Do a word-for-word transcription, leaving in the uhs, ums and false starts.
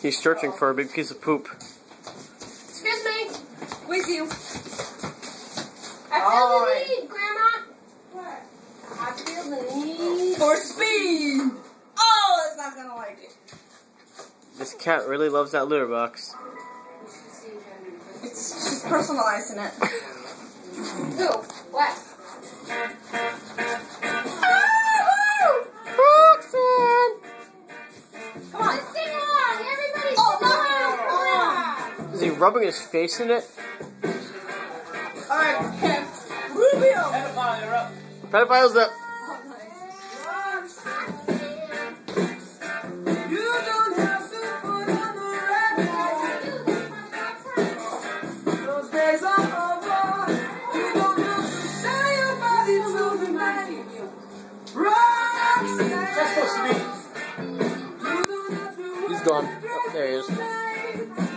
He's searching for a big piece of poop. Excuse me. With you. I feel Oh, the need, Grandma. What? I feel the need. For speed. Oh, it's not gonna like it. This cat really loves that litter box. It's she's personalizing it. Who? What? Come on, sing along, everybody. Oh, Sing along. Is he rubbing his face in it? Alright, Kev. Rubio. Pedophile's up. He's gone. Oh, there he is.